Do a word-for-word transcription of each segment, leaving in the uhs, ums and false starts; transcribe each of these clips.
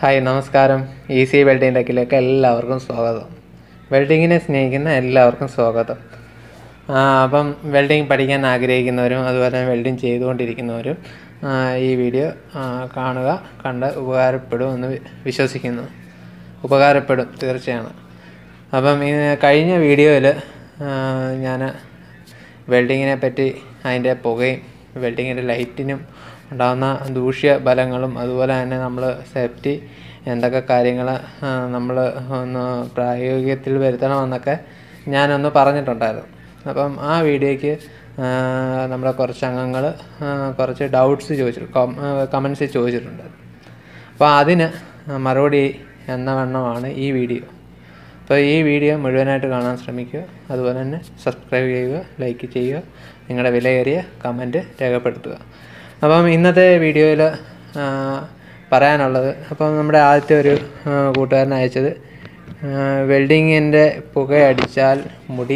Hi നമസ്കാരം. Easy welding ടെക്കിലേക്ക് എല്ലാവർക്കും സ്വാഗതം. വെൽഡിങ്ങിനെ സ്നേഹിക്കുന്ന എല്ലാവർക്കും സ്വാഗതം. അപ്പം വെൽഡിങ് പഠിക്കാൻ ആഗ്രഹിക്കുന്നവരും അതുപോലെ തന്നെ വെൽഡിങ് ചെയ്തുകൊണ്ടിരിക്കുന്നവരും ഈ വീഡിയോ കാണുക, കണ്ട് ഉപകാരപ്പെടുമെന്ന് വിശ്വസിക്കുന്നു. ഉപകാരപ്പെടും തീർച്ചയാണ്. അപ്പം ഈ കഴിഞ്ഞ വീഡിയോയിൽ ഞാൻ വെൽഡിങ്ങിനെ പറ്റി, അതിൻ്റെ പുകയും വെൽഡിങ്ങിൻ്റെ ലൈറ്റിനും ഉണ്ടാകുന്ന ദൂഷ്യ ഫലങ്ങളും അതുപോലെ തന്നെ നമ്മൾ സേഫ്റ്റി എന്തൊക്കെ കാര്യങ്ങൾ നമ്മൾ ഒന്ന് പ്രായോഗികത്തിൽ വരുത്തണമെന്നൊക്കെ ഞാനൊന്ന് പറഞ്ഞിട്ടുണ്ടായിരുന്നു. അപ്പം ആ വീഡിയോയ്ക്ക് നമ്മളെ കുറച്ച് അംഗങ്ങൾ കുറച്ച് ഡൗട്ട്സ് ചോദിച്ചിട്ട് കമൻസ് ചോദിച്ചിട്ടുണ്ട്. അപ്പോൾ അതിന് മറുപടി എന്ന വണ്ണമാണ് ഈ വീഡിയോ. അപ്പോൾ ഈ വീഡിയോ മുഴുവനായിട്ട് കാണാൻ ശ്രമിക്കുക. അതുപോലെ തന്നെ സബ്സ്ക്രൈബ് ചെയ്യുക, ലൈക്ക് ചെയ്യുക, നിങ്ങളുടെ വിലയേറിയ കമൻറ്റ് രേഖപ്പെടുത്തുക. അപ്പം ഇന്നത്തെ വീഡിയോയിൽ പറയാനുള്ളത്, അപ്പം നമ്മുടെ ആദ്യത്തെ ഒരു കൂട്ടുകാരൻ അയച്ചത് വെൽഡിങ്ങിൻ്റെ പുകയടിച്ചാൽ മുടി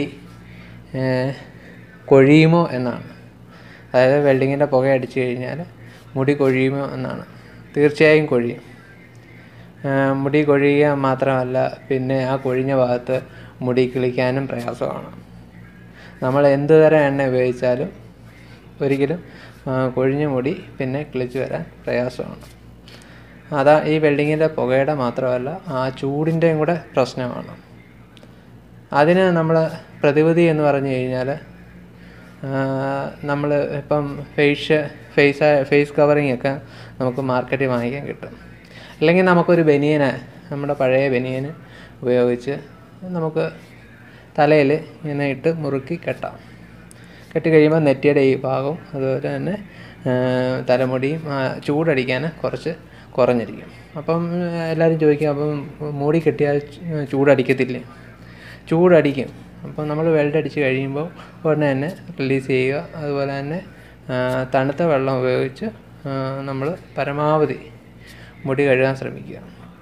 കൊഴിയുമോ എന്നാണ്. അതായത് വെൽഡിങ്ങിൻ്റെ പുക അടിച്ചു കഴിഞ്ഞാൽ മുടി കൊഴിയുമോ എന്നാണ്. തീർച്ചയായും കൊഴിയും. മുടി കൊഴിയുക മാത്രമല്ല, പിന്നെ ആ കൊഴിഞ്ഞ ഭാഗത്ത് മുടി കിളിക്കാനും പ്രയാസമാണ്. നമ്മൾ എന്ത് തരം എണ്ണ ഉപയോഗിച്ചാലും ഒരിക്കലും കൊഴിഞ്ഞ മുടി പിന്നെ കിളിച്ച് വരാൻ പ്രയാസമാണ്. അതാ ഈ വെൽഡിങ്ങിൻ്റെ പുകയുടെ മാത്രമല്ല, ആ ചൂടിൻ്റെയും കൂടെ പ്രശ്നമാണ്. അതിന് നമ്മൾ പ്രതിവിധി എന്ന് പറഞ്ഞു കഴിഞ്ഞാൽ, നമ്മൾ ഇപ്പം ഫേസ് ഫേസ് ഫേസ് കവറിങ് ഒക്കെ നമുക്ക് മാർക്കറ്റിൽ വാങ്ങിക്കാൻ കിട്ടും. അല്ലെങ്കിൽ നമുക്കൊരു ബനിയന്, നമ്മുടെ പഴയ ബനിയന് ഉപയോഗിച്ച് നമുക്ക് തലയിൽ ഇങ്ങനെ ഇട്ട് മുറുക്കി കെട്ടാം. കെട്ടി കഴിയുമ്പോൾ നെറ്റിയുടെ ഈ ഭാഗവും അതുപോലെ തന്നെ തലമുടിയും ചൂടടിക്കാൻ കുറച്ച് കുറഞ്ഞിരിക്കും. അപ്പം എല്ലാവരും ചോദിക്കും, അപ്പം മൂടി കെട്ടിയാൽ ചൂടടിക്കത്തില്ലേ? ചൂടടിക്കും. അപ്പം നമ്മൾ വെൽഡ് അടിച്ച് കഴിയുമ്പോൾ ഉടനെ തന്നെ റിലീസ് ചെയ്യുക. അതുപോലെ തന്നെ തണുത്ത വെള്ളം ഉപയോഗിച്ച് നമ്മൾ പരമാവധി മുടി കഴുകാൻ ശ്രമിക്കുക.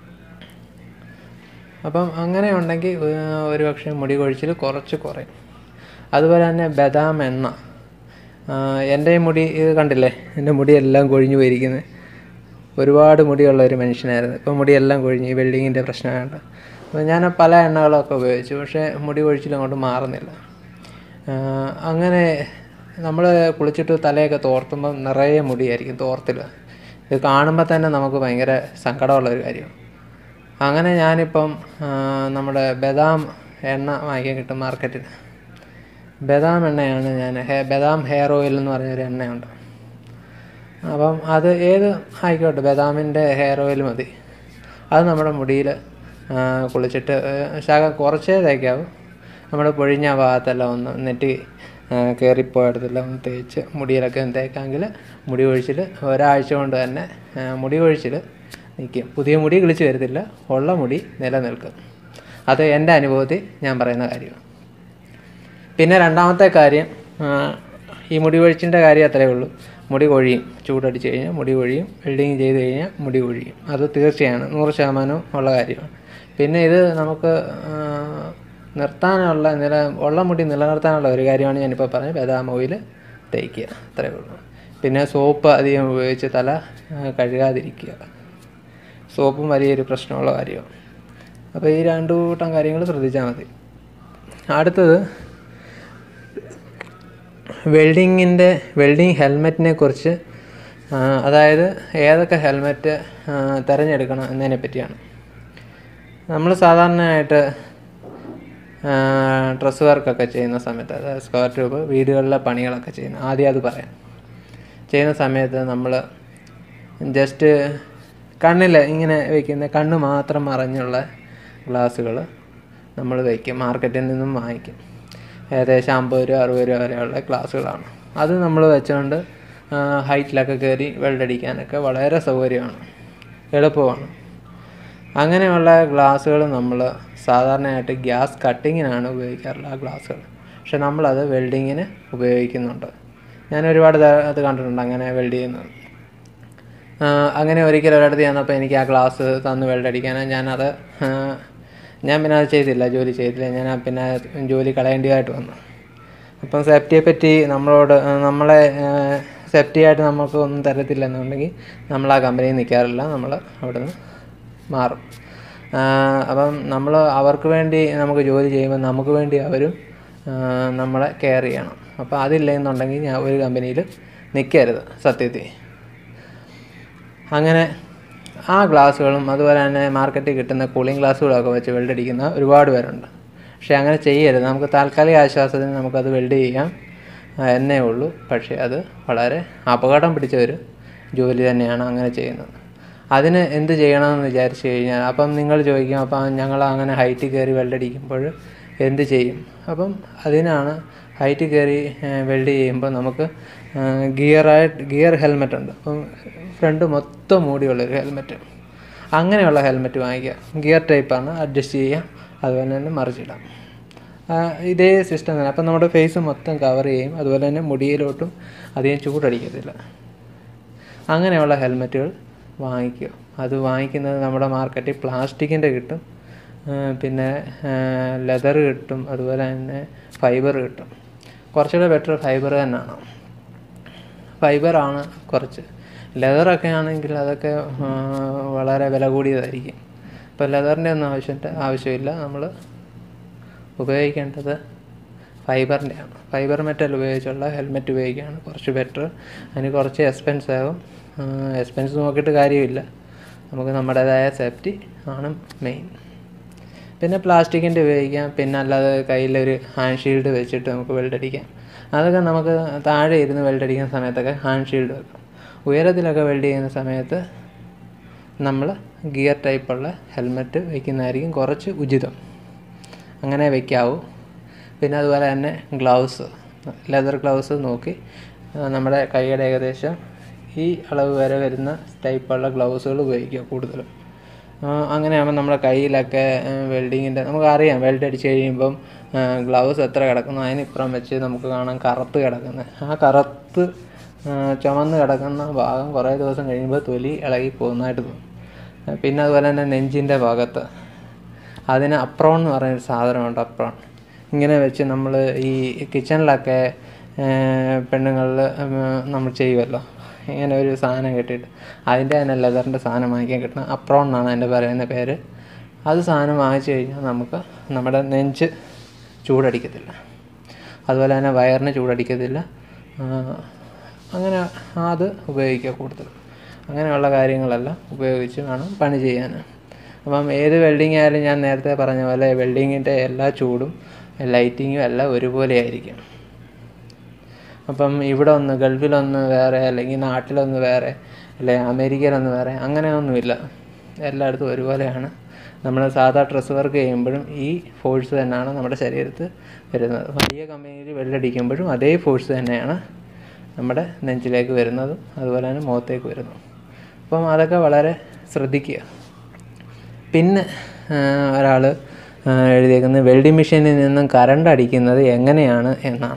അപ്പം അങ്ങനെ ഉണ്ടെങ്കിൽ ഒരുപക്ഷെ മുടി കൊഴിച്ചിൽ കുറച്ച് കുറയും. അതുപോലെ തന്നെ ബദാം എണ്ണ. എൻ്റെ മുടി ഇത് കണ്ടില്ലേ, എൻ്റെ മുടിയെല്ലാം കൊഴിഞ്ഞു പോയിരിക്കുന്നത്. ഒരുപാട് മുടിയുള്ള ഒരു മനുഷ്യനായിരുന്നു. ഇപ്പോൾ മുടിയെല്ലാം കൊഴിഞ്ഞ് ഈ വെൽഡിങ്ങിൻ്റെ പ്രശ്നമായിട്ട്. അപ്പോൾ ഞാൻ പല എണ്ണകളൊക്കെ ഉപയോഗിച്ചു, പക്ഷേ മുടി കൊഴിച്ചിൽ അങ്ങോട്ട് മാറുന്നില്ല. അങ്ങനെ നമ്മൾ കുളിച്ചിട്ട് തലയൊക്കെ തോർത്തുമ്പോൾ നിറയെ മുടിയായിരിക്കും, തോർത്തില്ല. ഇത് കാണുമ്പോൾ തന്നെ നമുക്ക് ഭയങ്കര സങ്കടമുള്ളൊരു കാര്യമാണ്. അങ്ങനെ ഞാനിപ്പം നമ്മുടെ ബദാം എണ്ണ വാങ്ങിക്കാൻ കിട്ടും മാർക്കറ്റിൽ. ബദാം എണ്ണയാണ് ഞാൻ ഹെ ബദാം ഹെയർ ഓയിൽ എന്ന് പറഞ്ഞൊരു എണ്ണയുണ്ട്. അപ്പം അത് ഏത് ആയിക്കോട്ടെ, ബദാമിൻ്റെ ഹെയർ ഓയിൽ മതി. അത് നമ്മുടെ മുടിയിൽ കുളിച്ചിട്ട് ശകലം കുറച്ചേ തേക്കാവും. നമ്മുടെ പൊഴിഞ്ഞ ഭാഗത്തെല്ലാം ഒന്ന് നെറ്റി കയറിപ്പോയിടത്തെല്ലാം ഒന്ന് തേച്ച് മുടിയിലൊക്കെ ഒന്ന് തേക്കാമെങ്കിൽ മുടി കൊഴിച്ചിൽ ഒരാഴ്ച കൊണ്ട് തന്നെ മുടി കൊഴിച്ചിൽ നിൽക്കും. പുതിയ മുടി കിളിച്ച് വരത്തില്ല, ഉള്ള മുടി നിലനിൽക്കും. അത് എൻ്റെ അനുഭവത്തിൽ ഞാൻ പറയുന്ന കാര്യമാണ്. പിന്നെ രണ്ടാമത്തെ കാര്യം, ഈ മുടി കൊഴിച്ചിൻ്റെ കാര്യം അത്രയേ ഉള്ളൂ. മുടി കൊഴിയും, ചൂടടിച്ച് കഴിഞ്ഞാൽ മുടി കൊഴിയും. വെൽഡിങ് ചെയ്ത് കഴിഞ്ഞാൽ മുടി കൊഴിയും. അത് തീർച്ചയാണ്, നൂറ് ശതമാനവും ഉള്ള കാര്യമാണ്. പിന്നെ ഇത് നമുക്ക് നിർത്താനുള്ള നില ഉള്ള മുടി നിലനിർത്താനുള്ള ഒരു കാര്യമാണ് ഞാനിപ്പോൾ പറഞ്ഞത്. ബദാം ഓയിൽ തേക്കുക, അത്രയേ ഉള്ളൂ. പിന്നെ സോപ്പ് അധികം ഉപയോഗിച്ച് തല കഴുകാതിരിക്കുക. സോപ്പും വലിയൊരു പ്രശ്നമുള്ള കാര്യമാണ്. അപ്പോൾ ഈ രണ്ടു കൂട്ടം കാര്യങ്ങൾ ശ്രദ്ധിച്ചാൽ മതി. അടുത്തത് വെൽഡിങ്ങിൻ്റെ വെൽഡിങ് ഹെൽമെറ്റിനെ കുറിച്ച്, അതായത് ഏതൊക്കെ ഹെൽമെറ്റ് തിരഞ്ഞെടുക്കണം എന്നതിനെ പറ്റിയാണ്. നമ്മൾ സാധാരണയായിട്ട് ഡ്രസ് വർക്കൊക്കെ ചെയ്യുന്ന സമയത്ത്, അതായത് സ്ക്വയർ ട്യൂബ് വീടുകളിലെ പണികളൊക്കെ ചെയ്യുന്ന, ആദ്യം അത് പറയാം. ചെയ്യുന്ന സമയത്ത് നമ്മൾ ജസ്റ്റ് കണ്ണിൽ ഇങ്ങനെ വയ്ക്കുന്ന, കണ്ണ് മാത്രം മറഞ്ഞുള്ള ഗ്ലാസ്സുകൾ നമ്മൾ വയ്ക്കും. മാർക്കറ്റിൽ നിന്നും വാങ്ങിക്കും. ഏകദേശം അമ്പത് രൂപ അറുപത് രൂപ വരെയുള്ള ഗ്ലാസ്സുകളാണ്. അത് നമ്മൾ വെച്ചുകൊണ്ട് ഹൈറ്റിലൊക്കെ കയറി വെൽഡടിക്കാനൊക്കെ വളരെ സൗകര്യമാണ്, എളുപ്പമാണ്. അങ്ങനെയുള്ള ഗ്ലാസ്സുകൾ നമ്മൾ സാധാരണയായിട്ട് ഗ്യാസ് കട്ടിങ്ങിനാണ് ഉപയോഗിക്കാറുള്ളത്, ആ ഗ്ലാസ്സുകൾ. പക്ഷെ നമ്മളത് വെൽഡിങ്ങിന് ഉപയോഗിക്കുന്നുണ്ട്. ഞാൻ ഒരുപാട് അത് കണ്ടിട്ടുണ്ട് അങ്ങനെ വെൽഡ് ചെയ്യുന്നത്. അങ്ങനെ ഒരിക്കൽ ഒരിടത്ത് ചെന്നപ്പോൾ എനിക്ക് ആ ഗ്ലാസ് തന്ന് വെൽഡടിക്കാനാണ്. ഞാനത് ഞാൻ പിന്നെ അത് ചെയ്തില്ല, ജോലി ചെയ്തില്ല. ഞാൻ പിന്നെ ജോലി കളയേണ്ടതായിട്ട് വന്നു. അപ്പം സേഫ്റ്റിയെ പറ്റി നമ്മളോട് നമ്മളെ സേഫ്റ്റി ആയിട്ട് നമുക്ക് ഒന്നും തരത്തില്ലെന്നുണ്ടെങ്കിൽ നമ്മൾ ആ കമ്പനിയിൽ നിൽക്കാറില്ല. നമ്മൾ അവിടെ നിന്ന് മാറും. അപ്പം നമ്മൾ അവർക്ക് വേണ്ടി നമുക്ക് ജോലി ചെയ്യുമ്പോൾ നമുക്ക് വേണ്ടി അവരും നമ്മളെ കെയർ ചെയ്യണം. അപ്പോൾ അതില്ല എന്നുണ്ടെങ്കിൽ ഞാൻ ഒരു കമ്പനിയിൽ നിൽക്കരുത് സത്യത്തിൽ. അങ്ങനെ ആ ഗ്ലാസ്സുകളും അതുപോലെ തന്നെ മാർക്കറ്റിൽ കിട്ടുന്ന കൂളിംഗ് ഗ്ലാസ്സുകളൊക്കെ വെച്ച് വെൽഡടിക്കുന്ന ഒരുപാട് പേരുണ്ട്. പക്ഷേ അങ്ങനെ ചെയ്യരുത്. നമുക്ക് താൽക്കാലിക ആശ്വാസത്തിന് നമുക്കത് വെൽഡ് ചെയ്യാം എന്നേ ഉള്ളൂ. പക്ഷേ അത് വളരെ അപകടം പിടിച്ച ഒരു ജോലി തന്നെയാണ് അങ്ങനെ ചെയ്യുന്നത്. അതിന് എന്ത് ചെയ്യണമെന്ന് വിചാരിച്ചു കഴിഞ്ഞാൽ, അപ്പം നിങ്ങൾ ചോദിക്കും, അപ്പം ഞങ്ങൾ അങ്ങനെ ഹൈറ്റിൽ കയറി വെൽഡടിക്കുമ്പോൾ എന്ത് ചെയ്യും? അപ്പം അതിനാണ് ഹൈറ്റിൽ കയറി വെൽഡ് ചെയ്യുമ്പോൾ നമുക്ക് ഗിയറായിട്ട് ഗിയർ ഹെൽമെറ്റ് ഉണ്ട്. അപ്പം ഫ്രണ്ട് മൊത്തം മൂടിയുള്ളൊരു ഹെൽമെറ്റ്, അങ്ങനെയുള്ള ഹെൽമെറ്റ് വാങ്ങിക്കുക. ഗിയർ ടൈപ്പാണ്, അഡ്ജസ്റ്റ് ചെയ്യാം, അതുപോലെ തന്നെ മറിച്ചിടാം. ഇതേ സിസ്റ്റം തന്നെ. അപ്പം നമ്മുടെ ഫേസ് മൊത്തം കവർ ചെയ്യും, അതുപോലെ തന്നെ മുടിയിലോട്ടും അധികം ചൂടടിക്കത്തില്ല. അങ്ങനെയുള്ള ഹെൽമെറ്റുകൾ വാങ്ങിക്കുക. അത് വാങ്ങിക്കുന്നത് നമ്മുടെ മാർക്കറ്റിൽ പ്ലാസ്റ്റിക്കിൻ്റെ കിട്ടും, പിന്നെ ലെതർ കിട്ടും, അതുപോലെ തന്നെ ഫൈബർ കിട്ടും. കുറച്ചുകൂടെ ബെറ്റർ ഫൈബർ തന്നെയാണ്. ഫൈബറാണ് കുറച്ച്. ലെതറൊക്കെ ആണെങ്കിൽ അതൊക്കെ വളരെ വില കൂടിയതായിരിക്കും. ഇപ്പോൾ ലെതറിൻ്റെ ഒന്നും ആവശ്യം ആവശ്യമില്ല. നമ്മൾ ഉപയോഗിക്കേണ്ടത് ഫൈബറിൻ്റെയാണ്. ഫൈബർ മെറ്റൽ ഉപയോഗിച്ചുള്ള ഹെൽമെറ്റ് ഉപയോഗിക്കുകയാണ് കുറച്ച് ബെറ്റർ. അതിന് കുറച്ച് എക്സ്പെൻസ് ആകും. എക്സ്പെൻസ് നോക്കിയിട്ട് കാര്യമില്ല. നമുക്ക് നമ്മുടേതായ സേഫ്റ്റി ആണ് മെയിൻ. പിന്നെ പ്ലാസ്റ്റിക്കിൻ്റെ ഉപയോഗിക്കാം. പിന്നെ അല്ലാതെ കയ്യിലൊരു ഹാൻഡ് ഷീൽഡ് വെച്ചിട്ട് നമുക്ക് വെൽഡടിക്കാം. അതൊക്കെ നമുക്ക് താഴെ ഇരുന്ന് വെൽഡടിക്കുന്ന സമയത്തൊക്കെ ഹാൻഡ് ഷീൽഡ് വെക്കാം. ഉയരത്തിലൊക്കെ വെൽഡ് ചെയ്യുന്ന സമയത്ത് നമ്മൾ ഗിയർ ടൈപ്പുള്ള ഹെൽമെറ്റ് വയ്ക്കുന്നതായിരിക്കും കുറച്ച് ഉചിതം. അങ്ങനെ വയ്ക്കാവൂ. പിന്നെ അതുപോലെ തന്നെ ഗ്ലൗസ്, ലെതർ ഗ്ലൗസ് നോക്കി നമ്മുടെ കൈയുടെ ഏകദേശം ഈ അളവ് വരെ വരുന്ന ടൈപ്പുള്ള ഗ്ലൗസുകൾ ഉപയോഗിക്കുക കൂടുതലും. അങ്ങനെയാകുമ്പോൾ നമ്മുടെ കയ്യിലൊക്കെ വെൽഡിങ്ങിൻ്റെ നമുക്കറിയാം, വെൽഡ് അടിച്ച് കഴിയുമ്പം ഗ്ലൗസ് എത്ര കിടക്കുന്നു അതിനിപ്പുറം വെച്ച് നമുക്ക് കാണാം കറുത്ത് കിടക്കുന്നത്. ആ കറുത്ത് ചുമന്ന് കിടക്കുന്ന ഭാഗം കുറേ ദിവസം കഴിയുമ്പോൾ തൊലി ഇളകി പോകുന്നതായിട്ട് തോന്നും. പിന്നെ അതുപോലെ തന്നെ നെഞ്ചിൻ്റെ ഭാഗത്ത് അതിന് അപ്രോൺ എന്ന് പറയുന്നൊരു സാധനമുണ്ട്. അപ്രോൺ ഇങ്ങനെ വെച്ച് നമ്മൾ ഈ കിച്ചണിലൊക്കെ പെണ്ണുങ്ങളിൽ നമ്മൾ ചെയ്യുമല്ലോ, ഇങ്ങനെ ഒരു സാധനം കെട്ടിയിട്ട് അതിൻ്റെ തന്നെ ലെതറിൻ്റെ സാധനം വാങ്ങിക്കാൻ കിട്ടുന്ന അപ്രോൺ എന്നാണ് അതിൻ്റെ പറയുന്ന പേര്. അത് സാധനം വാങ്ങിച്ചു കഴിഞ്ഞാൽ നമുക്ക് നമ്മുടെ നെഞ്ച് ചൂടടിക്കത്തില്ല, അതുപോലെ തന്നെ വയറിന് ചൂടടിക്കത്തില്ല. അങ്ങനെ അത് ഉപയോഗിക്കുക കൂടുതൽ. അങ്ങനെയുള്ള കാര്യങ്ങളെല്ലാം ഉപയോഗിച്ച് വേണം പണി ചെയ്യാൻ. അപ്പം ഏത് വെൽഡിങ് ആയാലും ഞാൻ നേരത്തെ പറഞ്ഞ പോലെ വെൽഡിങ്ങിൻ്റെ എല്ലാ ചൂടും ലൈറ്റിങ്ങും എല്ലാം ഒരുപോലെ ആയിരിക്കും. അപ്പം ഇവിടെ ഒന്ന് ഗൾഫിലൊന്ന് വേറെ, അല്ലെങ്കിൽ നാട്ടിലൊന്ന് വേറെ, അല്ലെങ്കിൽ അമേരിക്കയിലൊന്ന് വേറെ, അങ്ങനെയൊന്നുമില്ല. എല്ലായിടത്തും ഒരുപോലെയാണ്. നമ്മൾ സാധാ ഡ്രസ്സ് വർക്ക് ചെയ്യുമ്പോഴും ഈ ഫോഴ്സ് തന്നെയാണ് നമ്മുടെ ശരീരത്ത് വരുന്നത്. വലിയ കമ്പനിയിൽ വെൽഡടിക്കുമ്പോഴും അതേ ഫോഴ്സ് തന്നെയാണ് നമ്മുടെ നെഞ്ചിലേക്ക് വരുന്നതും അതുപോലെ തന്നെ മുഖത്തേക്ക് വരുന്നതും. അപ്പം അതൊക്കെ വളരെ ശ്രദ്ധിക്കുക. പിന്നെ ഒരാൾ എഴുതിയേക്കുന്നത് വെൽഡിംഗ് മെഷീനിൽ നിന്നും കറണ്ട് അടിക്കുന്നത് എങ്ങനെയാണ് എന്നാണ്.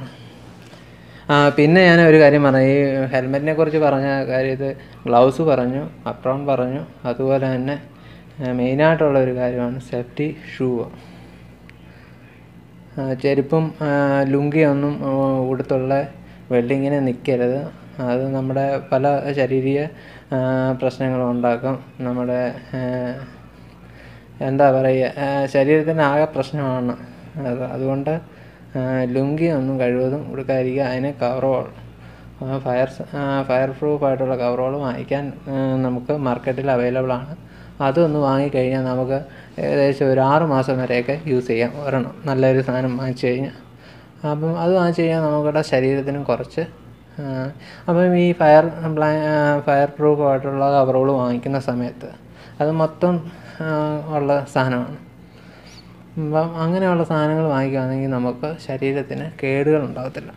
പിന്നെ ഞാൻ ഒരു കാര്യം പറഞ്ഞു, ഈ ഹെൽമെറ്റിനെ കുറിച്ച് പറഞ്ഞ കാര്യത്തിൽ ഗ്ലൗസ് പറഞ്ഞു, അപ്രോൺ പറഞ്ഞു, അതുപോലെ തന്നെ മെയിനായിട്ടുള്ള ഒരു കാര്യമാണ് സേഫ്റ്റി ഷൂ. ചെരുപ്പും ലുങ്കിയൊന്നും ഉടുത്തുള്ള വെൽഡിങ്ങിന് നിൽക്കരുത്. അത് നമ്മുടെ പല ശാരീരിക പ്രശ്നങ്ങളും ഉണ്ടാക്കും. നമ്മുടെ എന്താ പറയുക, ശരീരത്തിന് ആകെ പ്രശ്നമാണ് അത്. അതുകൊണ്ട് ലുങ്കി ഒന്നും കഴിവതും ഉടുക്കാതിരിക്കുക. അതിന് കവറോൾ, ഫയർ ഫയർ പ്രൂഫ് ആയിട്ടുള്ള കവറോൾ വാങ്ങിക്കാൻ നമുക്ക് മാർക്കറ്റിൽ അവൈലബിൾ ആണ്. അതൊന്ന് വാങ്ങിക്കഴിഞ്ഞാൽ നമുക്ക് ഏകദേശം ഒരു ആറ് മാസം വരെയൊക്കെ യൂസ് ചെയ്യാം ഒരെണ്ണം, നല്ലൊരു സാധനം വാങ്ങിച്ചു കഴിഞ്ഞാൽ. അപ്പം അത് വാങ്ങിച്ചു കഴിഞ്ഞാൽ നമ്മുടെ ശരീരത്തിനും കുറച്ച്. അപ്പം ഈ ഫയർ ഫയർ പ്രൂഫ് ആയിട്ടുള്ള കവറോൾ വാങ്ങിക്കുന്ന സമയത്ത് അത് മൊത്തം ഉള്ള സാധനമാണ്. അപ്പം അങ്ങനെയുള്ള സാധനങ്ങൾ വാങ്ങിക്കുകയാണെങ്കിൽ നമുക്ക് ശരീരത്തിന് കേടുകൾ ഉണ്ടാകത്തില്ല.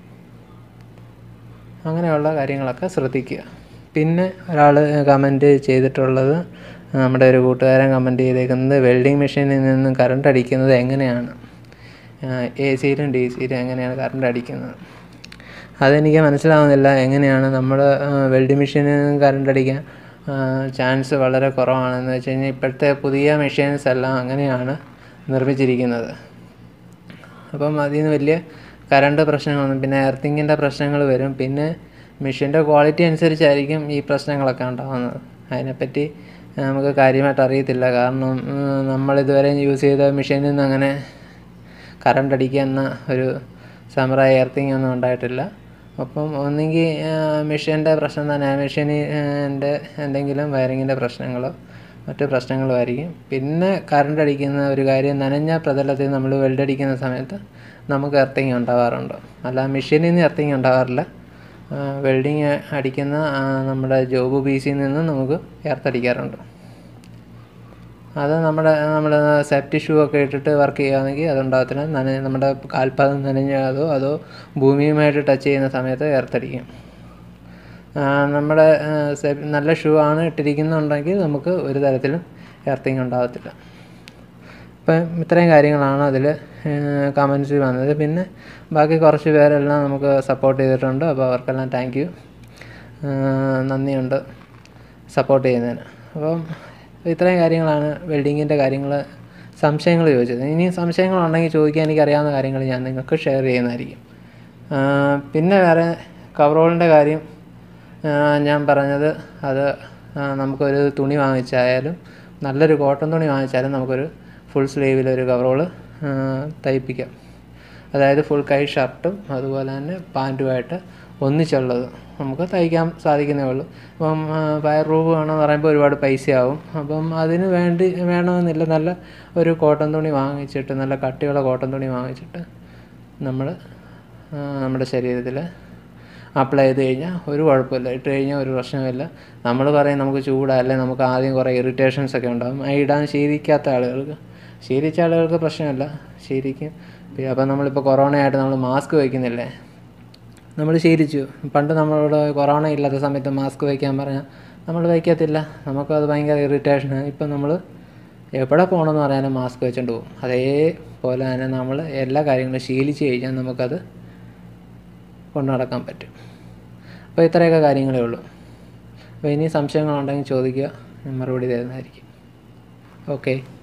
അങ്ങനെയുള്ള കാര്യങ്ങളൊക്കെ ശ്രദ്ധിക്കുക. പിന്നെ ഒരാൾ കമൻറ്റ് ചെയ്തിട്ടുള്ളത്, നമ്മുടെ ഒരു കൂട്ടുകാരൻ കമൻറ്റ് ചെയ്തേക്കുന്നത് വെൽഡിംഗ് മെഷീനിൽ നിന്നും കറണ്ട് അടിക്കുന്നത് എങ്ങനെയാണ്, എ സിയിലും ഡി സിയിലും എങ്ങനെയാണ് കറണ്ട് അടിക്കുന്നത്. അതെനിക്ക് മനസ്സിലാവുന്നില്ല. എങ്ങനെയാണ് നമ്മൾ വെൽഡിംഗ് മെഷീനിൽ നിന്നും കറണ്ട് അടിക്കാൻ ചാൻസ് വളരെ കുറവാണെന്ന് വെച്ച് കഴിഞ്ഞാൽ ഇപ്പോഴത്തെ പുതിയ മെഷീൻസ് എല്ലാം അങ്ങനെയാണ് നിർമ്മിച്ചിരിക്കുന്നത്. അപ്പം അതിൽ നിന്ന് വലിയ കറണ്ട് പ്രശ്നങ്ങളൊന്നും, പിന്നെ എർത്തിങ്ങിൻ്റെ പ്രശ്നങ്ങൾ വരും. പിന്നെ മെഷീൻ്റെ ക്വാളിറ്റി അനുസരിച്ചായിരിക്കും ഈ പ്രശ്നങ്ങളൊക്കെ ഉണ്ടാകുന്നത്. അതിനെപ്പറ്റി നമുക്ക് കാര്യമായിട്ട് അറിയത്തില്ല. കാരണം നമ്മളിതുവരെ യൂസ് ചെയ്ത മെഷീനിൽ നിന്ന് അങ്ങനെ കറണ്ട് അടിക്കുന്ന ഒരു സമ്പ്രദായ എർത്തിങ് ഒന്നും ഉണ്ടായിട്ടില്ല. അപ്പം ഒന്നെങ്കിൽ മെഷീൻ്റെ പ്രശ്നം തന്നെ, മെഷീനിൻ്റെ എന്തെങ്കിലും വയറിങ്ങിൻ്റെ പ്രശ്നങ്ങളോ മറ്റു പ്രശ്നങ്ങളോ ആയിരിക്കും. പിന്നെ കറണ്ട് അടിക്കുന്ന ഒരു കാര്യം, നനഞ്ഞ പ്രതലത്തിൽ നമ്മൾ വെൽഡടിക്കുന്ന സമയത്ത് നമുക്ക് എർത്തിങ് ഉണ്ടാവാറുണ്ട്. അല്ല മെഷീനിൽ നിന്ന് എർത്തിങ് ഉണ്ടാവാറില്ല. വെൽഡിങ് അടിക്കുന്ന നമ്മുടെ ജോബ് പീസിൽ നിന്ന് നമുക്ക് എർത്തടിക്കാറുണ്ട്. അത് നമ്മുടെ നമ്മൾ സേഫ്റ്റി ഷൂ ഒക്കെ ഇട്ടിട്ട് വർക്ക് ചെയ്യുകയാണെങ്കിൽ അതുണ്ടാകത്തില്ല. നന നമ്മുടെ കാൽപാദം നനഞ്ഞതോ അതോ ഭൂമിയുമായിട്ട് ടച്ച് ചെയ്യുന്ന സമയത്ത് എർത്തടിക്കും. നമ്മുടെ നല്ല ഷൂ ആണ് ഇട്ടിരിക്കുന്നുണ്ടെങ്കിൽ നമുക്ക് ഒരു തരത്തിലും എർത്തിങ് ഉണ്ടാകത്തില്ല. അപ്പം ഇത്രയും കാര്യങ്ങളാണ് അതിൽ കമൻസിൽ വന്നത്. പിന്നെ ബാക്കി കുറച്ച് പേരെല്ലാം നമുക്ക് സപ്പോർട്ട് ചെയ്തിട്ടുണ്ട്. അപ്പോൾ അവർക്കെല്ലാം താങ്ക് യു, നന്ദിയുണ്ട് സപ്പോർട്ട് ചെയ്യുന്നതിന്. അപ്പം ഇത്രയും കാര്യങ്ങളാണ് വെൽഡിങ്ങിൻ്റെ കാര്യങ്ങൾ, സംശയങ്ങൾ ചോദിച്ചത്. ഇനി സംശയങ്ങളുണ്ടെങ്കിൽ ചോദിക്കാൻ എനിക്കറിയാവുന്ന കാര്യങ്ങൾ ഞാൻ നിങ്ങൾക്ക് ഷെയർ ചെയ്യുന്നതായിരിക്കും. പിന്നെ വേറെ കവറോളിൻ്റെ കാര്യം ഞാൻ പറഞ്ഞത്, അത് നമുക്കൊരു തുണി വാങ്ങിച്ചായാലും നല്ലൊരു കോട്ടൺ തുണി വാങ്ങിച്ചാലും നമുക്കൊരു ഫുൾ സ്ലീവിലൊരു കവറോൾ തയ്പ്പിക്കാം. അതായത് ഫുൾ കൈ ഷർട്ടും അതുപോലെ തന്നെ പാൻറ്റുമായിട്ട് ഒന്നിച്ചുള്ളത് നമുക്ക് തയ്ക്കാൻ സാധിക്കുന്നേ ഉള്ളൂ. അപ്പം ഫയർ പ്രൂഫ് വേണമെന്ന് പറയുമ്പോൾ ഒരുപാട് പൈസയാവും. അപ്പം അതിന് വേണ്ടി വേണമെന്നില്ല, നല്ല ഒരു കോട്ടൺ തുണി വാങ്ങിച്ചിട്ട്, നല്ല കട്ടിയുള്ള കോട്ടൺ തുണി വാങ്ങിച്ചിട്ട് നമ്മൾ നമ്മുടെ ശരീരത്തിൽ അപ്ലൈ ചെയ്ത് കഴിഞ്ഞാൽ ഒരു കുഴപ്പമില്ല. ഇട്ട് കഴിഞ്ഞാൽ ഒരു പ്രശ്നമില്ല. നമ്മൾ പറയും നമുക്ക് ചൂടല്ലേ, നമുക്ക് ആദ്യം കുറേ ഇറിറ്റേഷൻസ് ഒക്കെ ഉണ്ടാകും. ആ ഇടാൻ ശീലിക്കാത്ത ആളുകൾക്ക്, ശീലിച്ച ആളുകൾക്ക് പ്രശ്നമില്ല, ശീലിക്കും. അപ്പം നമ്മളിപ്പോൾ കൊറോണയായിട്ട് നമ്മൾ മാസ്ക് വയ്ക്കുന്നില്ലേ, നമ്മൾ ശീലിച്ചു. പണ്ട് നമ്മളോട് കൊറോണ ഇല്ലാത്ത സമയത്ത് മാസ്ക് വയ്ക്കാൻ പറഞ്ഞാൽ നമ്മൾ വയ്ക്കത്തില്ല, നമുക്കത് ഭയങ്കര ഇറിറ്റേഷനാണ്. ഇപ്പം നമ്മൾ എവിടെ പോകണമെന്ന് പറയാനും മാസ്ക് വെച്ചുകൊണ്ട് പോകും. അതേപോലെ തന്നെ നമ്മൾ എല്ലാ കാര്യങ്ങളും ശീലിച്ച് കഴിഞ്ഞാൽ നമുക്കത് കൊണ്ടു നടക്കാൻ പറ്റും. അപ്പോൾ ഇത്രയൊക്കെ കാര്യങ്ങളേ ഉള്ളൂ. അപ്പോൾ ഇനി സംശയങ്ങളുണ്ടെങ്കിൽ ചോദിക്കുക, ഞാൻ മറുപടി തരുന്നതായിരിക്കും. ഓക്കെ.